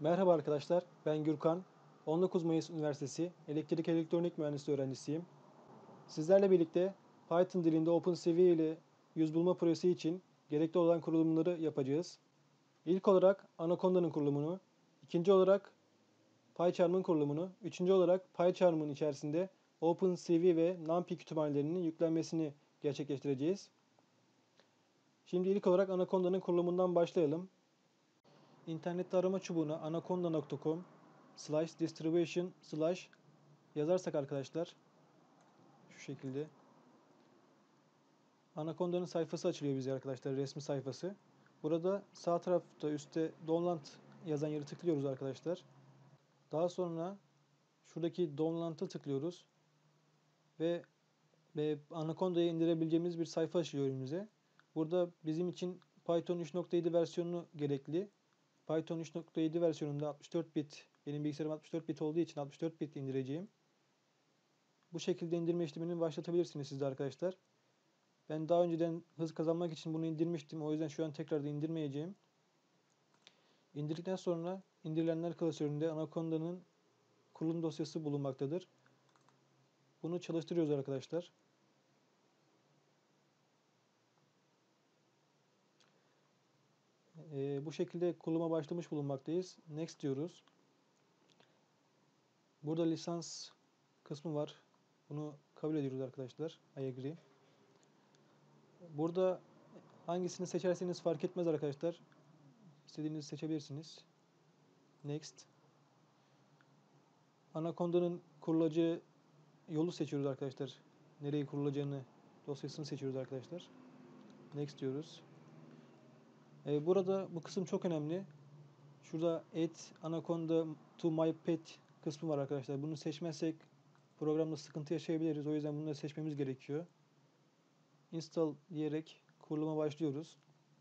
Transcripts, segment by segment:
Merhaba arkadaşlar, ben Gürkan. 19 Mayıs Üniversitesi Elektrik Elektronik Mühendisliği öğrencisiyim. Sizlerle birlikte Python dilinde OpenCV ile yüz bulma projesi için gerekli olan kurulumları yapacağız. İlk olarak Anaconda'nın kurulumunu, ikinci olarak PyCharm'ın kurulumunu, üçüncü olarak PyCharm'ın içerisinde OpenCV ve NumPy kütüphanelerinin yüklenmesini gerçekleştireceğiz. Şimdi ilk olarak Anaconda'nın kurulumundan başlayalım. İnternette arama çubuğuna anaconda.com/distribution/ yazarsak arkadaşlar şu şekilde Anaconda'nın sayfası açılıyor bize arkadaşlar, resmi sayfası. Burada sağ tarafta üstte download yazan yeri tıklıyoruz arkadaşlar. Daha sonra şuradaki download'a tıklıyoruz ve Anaconda'yı indirebileceğimiz bir sayfa açılıyor önümüze. Burada bizim için Python 3.7 versiyonu gerekli. Python 3.7 versiyonunda 64 bit, benim bilgisayarım 64 bit olduğu için 64 bit indireceğim. Bu şekilde indirme işlemini başlatabilirsiniz siz de arkadaşlar. Ben daha önceden hız kazanmak için bunu indirmiştim. O yüzden şu an tekrar da indirmeyeceğim. İndirdikten sonra indirilenler klasöründe Anaconda'nın kurulum dosyası bulunmaktadır. Bunu çalıştırıyoruz arkadaşlar. Bu şekilde kuruluma başlamış bulunmaktayız. Next diyoruz. Burada lisans kısmı var. Bunu kabul ediyoruz arkadaşlar. I agree. Burada hangisini seçerseniz fark etmez arkadaşlar. İstediğinizi seçebilirsiniz. Next. Anaconda'nın kurulacağı yolu seçiyoruz arkadaşlar. Nereye kurulacağını, dosyasını seçiyoruz arkadaşlar. Next diyoruz. Burada bu kısım çok önemli. Şurada add anaconda to my pet kısmı var arkadaşlar. Bunu seçmezsek programda sıkıntı yaşayabiliriz. O yüzden bunu da seçmemiz gerekiyor. Install diyerek kuruluma başlıyoruz.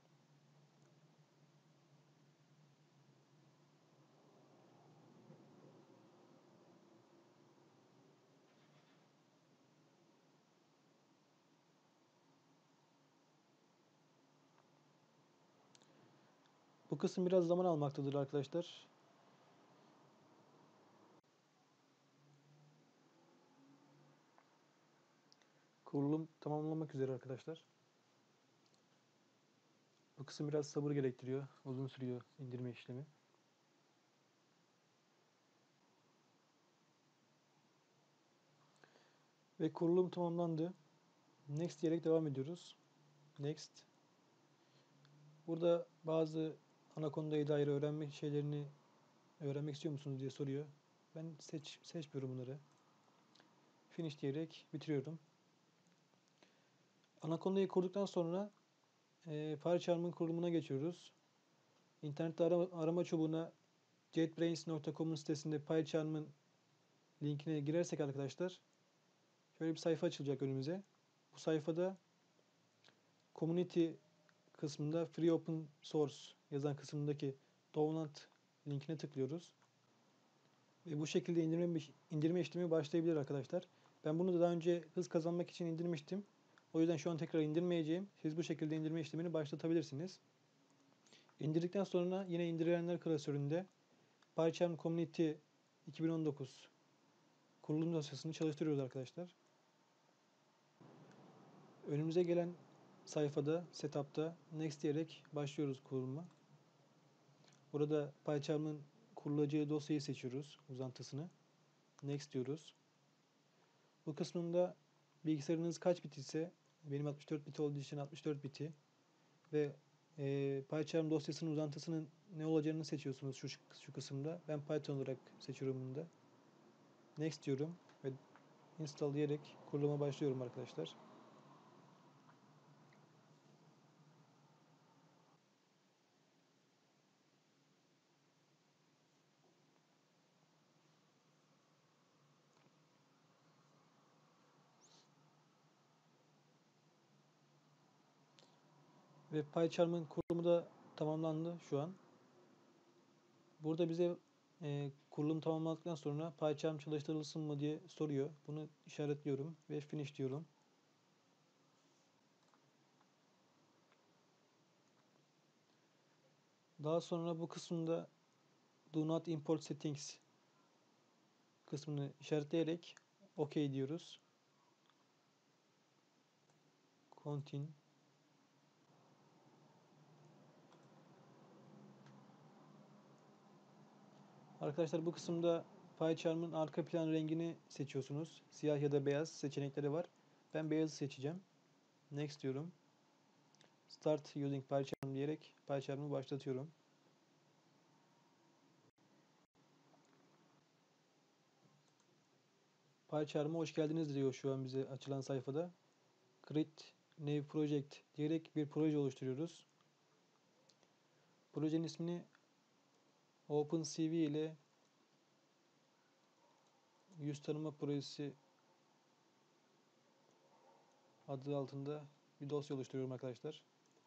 Bu kısım biraz zaman almaktadır arkadaşlar. Kurulum tamamlanmak üzere arkadaşlar. Bu kısım biraz sabır gerektiriyor. Uzun sürüyor indirme işlemi. Ve kurulum tamamlandı. Next diyerek devam ediyoruz. Next. Burada bazı Anaconda'ya dair öğrenmek istiyor musunuz diye soruyor. Ben seçmiyorum bunları. Finish diyerek bitiriyorum. Anaconda'yı kurduktan sonra PyCharm'ın kurulumuna geçiyoruz. İnternette arama çubuğuna jetbrains.com'un sitesinde PyCharm'ın linkine girersek arkadaşlar şöyle bir sayfa açılacak önümüze. Bu sayfada Community kısmında Free Open Source yazan kısmındaki download linkine tıklıyoruz. Ve bu şekilde indirme işlemi başlayabilir arkadaşlar. Ben bunu da daha önce hız kazanmak için indirmiştim. O yüzden şu an tekrar indirmeyeceğim. Siz bu şekilde indirme işlemini başlatabilirsiniz. İndirdikten sonra yine indirilenler klasöründe PyCharm Community 2019 kurulum dosyasını çalıştırıyoruz arkadaşlar. Önümüze gelen sayfada, setup'ta next diyerek başlıyoruz kuruluma. Burada PyCharm'ın kurulacağı dosyayı seçiyoruz, uzantısını. Next diyoruz. Bu kısmında bilgisayarınız kaç bit ise, benim 64 bit olduğu için 64 biti ve PyCharm dosyasının uzantısının ne olacağını seçiyorsunuz şu kısımda. Ben Python olarak seçiyorum bunu da. Next diyorum ve install diyerek kuruluma başlıyorum arkadaşlar. Ve PyCharm'ın kurulumu da tamamlandı şu an. Burada bize kurulum tamamlandıktan sonra PyCharm çalıştırılsın mı diye soruyor. Bunu işaretliyorum ve finish diyorum. Daha sonra bu kısımda Do not import settings kısmını işaretleyerek OK diyoruz. Continue. Arkadaşlar bu kısımda PyCharm'ın arka plan rengini seçiyorsunuz. Siyah ya da beyaz seçenekleri var. Ben beyazı seçeceğim. Next diyorum. Start using PyCharm diyerek PyCharm'ı başlatıyorum. PyCharm'a hoş geldiniz diyor şu an bize açılan sayfada. Create New Project diyerek bir proje oluşturuyoruz. Projenin ismini OpenCV ile yüz tanıma projesi adı altında bir dosya oluşturuyorum arkadaşlar.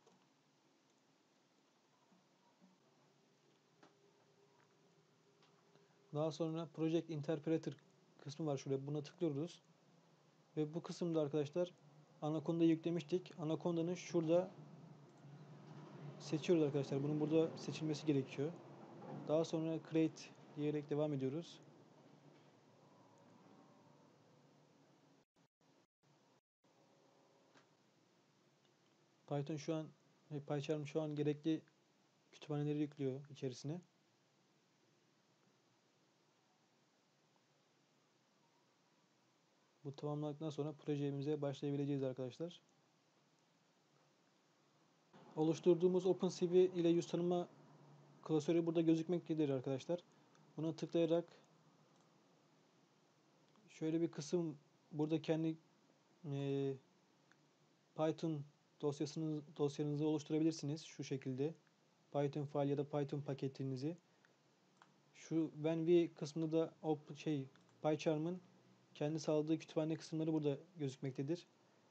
Daha sonra Project Interpreter kısmı var şuraya. Buna tıklıyoruz. Ve bu kısımda arkadaşlar Anaconda'yı yüklemiştik. Anaconda'nın şurada seçiyoruz arkadaşlar. Bunun burada seçilmesi gerekiyor. Daha sonra Create diyerek devam ediyoruz. PyCharm şu an gerekli kütüphaneleri yüklüyor içerisine. Bu tamamlandıktan sonra projemize başlayabileceğiz arkadaşlar. Oluşturduğumuz OpenCV ile yüz tanıma klasörü burada gözükmektedir arkadaşlar. Buna tıklayarak şöyle bir kısım burada kendi Python dosyanızı oluşturabilirsiniz şu şekilde. Python file ya da Python paketinizi. Şu venv kısmında da PyCharm'ın kendi sağladığı kütüphane kısımları burada gözükmektedir.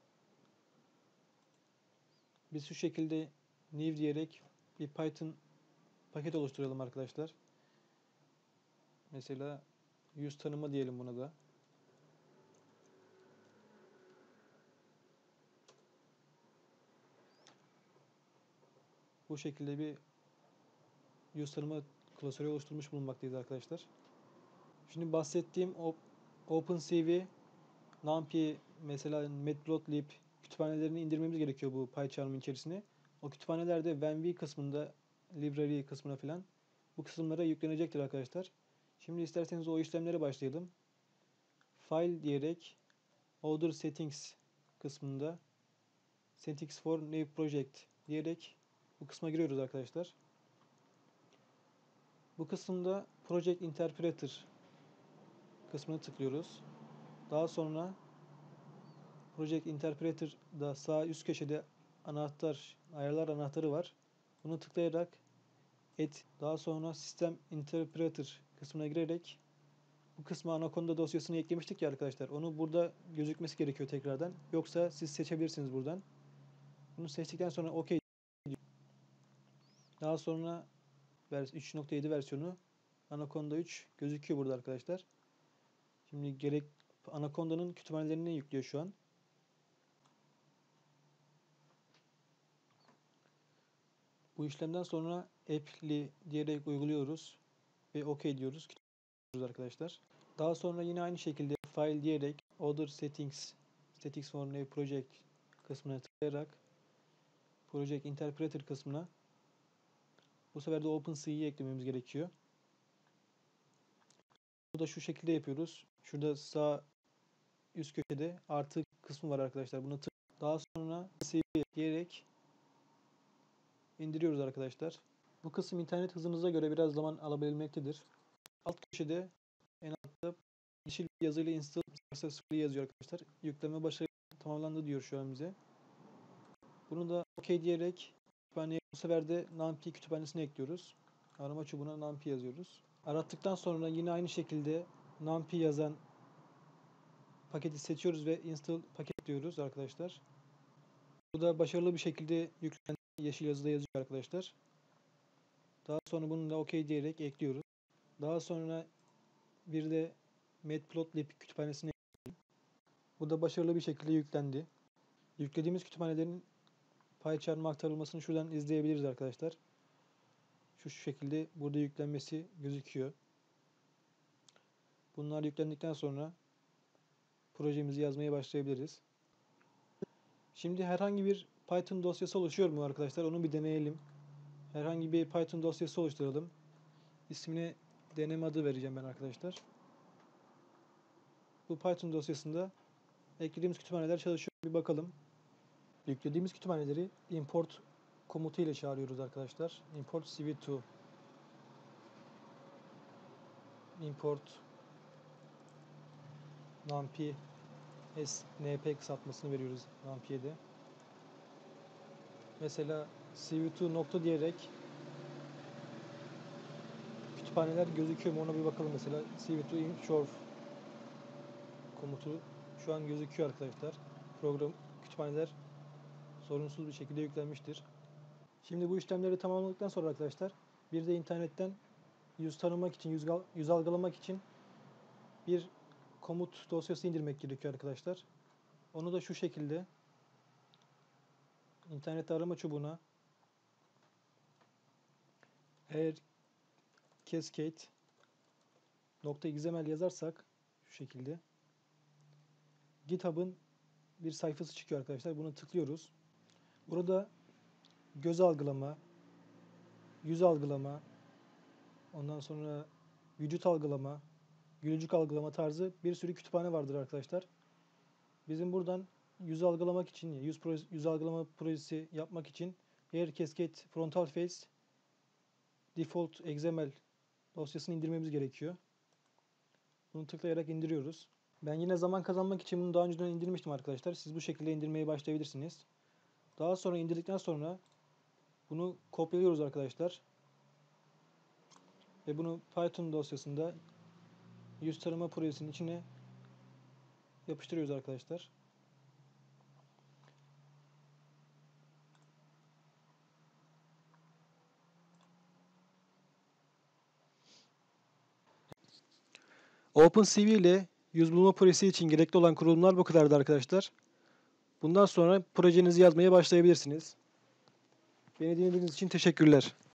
Biz şu şekilde new diyerek bir Python paket oluşturalım arkadaşlar. Mesela yüz tanıma diyelim buna da. Bu şekilde bir yüz tanıma klasörü oluşturmuş bulunmaktayız arkadaşlar. Şimdi bahsettiğim OpenCV, NumPy, mesela Matplotlib kütüphanelerini indirmemiz gerekiyor bu PyCharm'ın içerisine. O kütüphanelerde venv kısmında, library kısmına filan bu kısımlara yüklenecektir arkadaşlar. Şimdi isterseniz o işlemlere başlayalım. File diyerek Other Settings kısmında Settings for New Project diyerek bu kısma giriyoruz arkadaşlar. Bu kısımda Project Interpreter kısmına tıklıyoruz. Daha sonra Project Interpreter'da sağ üst köşede ayarlar anahtarı var. Bunu tıklayarak daha sonra System Interpreter kısmına girerek bu kısma Anaconda dosyasını eklemiştik ya arkadaşlar. Onu burada gözükmesi gerekiyor tekrardan. Yoksa siz seçebilirsiniz buradan. Bunu seçtikten sonra OK. Daha sonra 3.7 versiyonu Anaconda 3 gözüküyor burada arkadaşlar. Şimdi Anaconda'nın kütüphanelerini yüklüyor şu an. Bu işlemden sonra apply diyerek uyguluyoruz ve OK diyoruz arkadaşlar. Daha sonra yine aynı şekilde file diyerek other settings for new project kısmına tıklayarak project interpreter kısmına bu sefer de OpenCV'yi eklememiz gerekiyor. Bu da şu şekilde yapıyoruz. Şurada sağ üst köşede artı kısmı var arkadaşlar. Buna daha sonra CV diyerek indiriyoruz arkadaşlar. Bu kısım internet hızınıza göre biraz zaman alabilmektedir. Alt köşede en altta yeşil bir yazıyla install successfully yazıyor arkadaşlar. Yükleme başarılı tamamlandı diyor şu an bize. Bunu da OK diyerek kütüphaneye bu sefer de NumPy kütüphanesine ekliyoruz. Arama çubuğuna NumPy yazıyoruz. Arattıktan sonra yine aynı şekilde NumPy yazan paketi seçiyoruz ve install paket diyoruz arkadaşlar. Bu da başarılı bir şekilde yüklendi. Yeşil yazıda yazıyor arkadaşlar. Daha sonra bunu da OK diyerek ekliyoruz. Daha sonra bir de Matplotlib kütüphanesine ekliyoruz. Bu da başarılı bir şekilde yüklendi. Yüklediğimiz kütüphanelerin PyCharm'a aktarılmasını şuradan izleyebiliriz arkadaşlar. şu şekilde burada yüklenmesi gözüküyor. Bunlar yüklendikten sonra projemizi yazmaya başlayabiliriz. Şimdi herhangi bir Python dosyası oluşuyor mu arkadaşlar? Onu bir deneyelim. Herhangi bir Python dosyası oluşturalım. İsmine deneme adı vereceğim ben arkadaşlar. Bu Python dosyasında eklediğimiz kütüphaneler çalışıyor. Bir bakalım. Yüklediğimiz kütüphaneleri import komutu ile çağırıyoruz arkadaşlar. Import cv2 import numpy np kısaltmasını veriyoruz numpy'ye de. Mesela cv2 nokta diyerek kütüphaneler gözüküyor mu ona bir bakalım mesela. cv2 import komutu şu an gözüküyor arkadaşlar. Program kütüphaneler sorunsuz bir şekilde yüklenmiştir. Şimdi bu işlemleri tamamladıktan sonra arkadaşlar bir de internetten yüz tanımak için, yüz algılamak için bir komut dosyası indirmek gerekiyor arkadaşlar. Onu da şu şekilde internet arama çubuğuna eğer cascade.xml yazarsak şu şekilde GitHub'ın bir sayfası çıkıyor arkadaşlar. Bunu tıklıyoruz. Burada göz algılama, yüz algılama, ondan sonra vücut algılama, gülücük algılama tarzı bir sürü kütüphane vardır arkadaşlar. Bizim buradan yüz algılamak için, yüz algılama projesi yapmak için Air Cascade Frontal Face Default XML dosyasını indirmemiz gerekiyor. Bunu tıklayarak indiriyoruz. Ben yine zaman kazanmak için bunu daha önceden indirmiştim arkadaşlar. Siz bu şekilde indirmeye başlayabilirsiniz. Daha sonra indirdikten sonra bunu kopyalıyoruz arkadaşlar. Ve bunu Python dosyasında yüz tanıma projesinin içine yapıştırıyoruz arkadaşlar. OpenCV ile yüz bulma projesi için gerekli olan kurulumlar bu kadardı arkadaşlar. Bundan sonra projenizi yazmaya başlayabilirsiniz. Beni dinlediğiniz için teşekkürler.